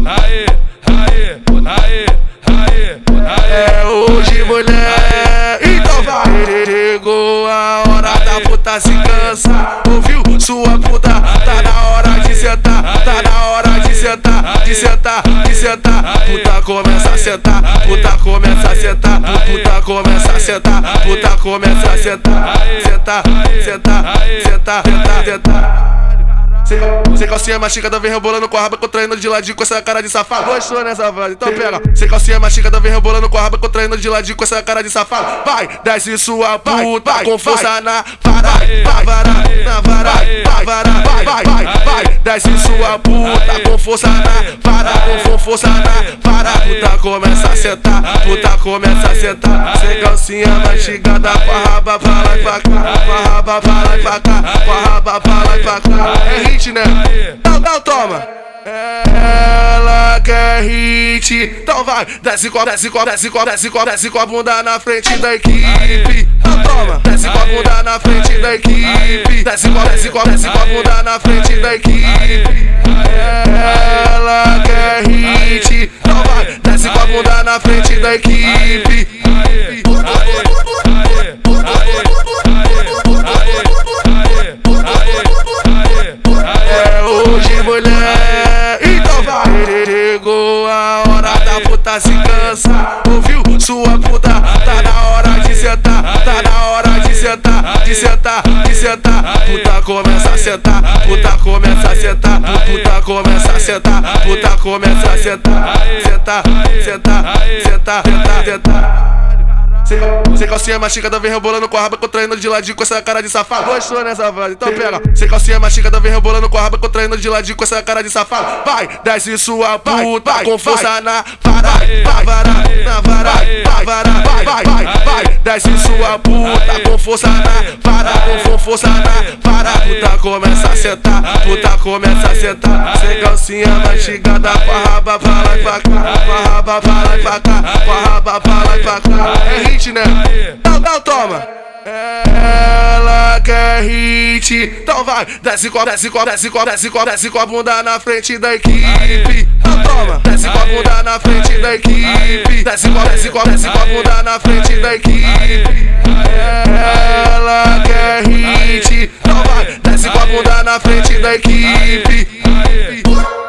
É hoje, mulher. Então vai. Chegou a hora da puta se cansar. Ouviu, sua puta? Tá na hora de sentar. Tá na hora de sentar. De sentar, de sentar. Puta começa a sentar. Puta começa a sentar. Puta começa a sentar. Puta começa a sentar. Sentar, sentar, sentar, sentar, sentar. Sem calcinha mastigada, vem rebolando com a raba, contraindo de ladinho com essa cara de safado. Gostou nessa voz? Então pega. Sem calcinha mastigada, vem rebolando com a raba, contraindo de ladinho com essa cara de safado. Vai, desce sua puta com força na vara, na vara, na vara, na vara. Vai, desce sua puta com força na vara, com força na vara. Puta começa a sentar, puta começa a sentar. Sem calcinha mastigada, com a raba pra lá e pra cá, com a raba pra lá e pra cá, com a raba pra lá e pra cá. É hit, né? Não, toma. Ela quer hit. Então vai, desce com a, desce com a, desce com a, desce com a, desce com a bunda na frente da equipe. Não, toma. Desce com a bunda na frente da equipe. Desce com a, desce com a, desce com a bunda na frente da equipe. Ela quer hit. Então vai, desce com a bunda na frente da equipe. Mulher, então vai. Chegou a hora da puta se cansar. Ouviu, sua puta? Tá na hora de sentar. Tá na hora de sentar. De sentar, de sentar. Puta começa a sentar. Puta começa a sentar. Puta começa a sentar. Puta começa a sentar. Sentar, sentar, sentar, sentar, sentar. Sem calcinha mastigada, vem rebolando com a raba, contraindo de ladinho com essa cara de safado. Gostou nessa voz? Então pega. Sem calcinha mastigada, vem rebolando com a raba, contraindo de ladinho com essa cara de safado. Vai, desce sua puta com força na vara, na vara, na vara, na vara. Vai, desce sua puta com força na vara, com força na vara. Puta começa a sentar, puta começa a sentar. Sem calcinha mastigada, com a raba pra lá e pra cá, com a raba pra lá e pra cá, com a raba pra lá e pra cá. É hit, né? Não, toma. Ela quer hit. Então vai, desce com a, desce com a, desce com a, desce com a, desce com a bunda na frente da equipe. Não, toma. Desce com a bunda na frente da equipe. Desce com a, desce com a, desce com a bunda na frente da equipe. Ela quer hit. Então vai, desce com a bunda na frente da equipe.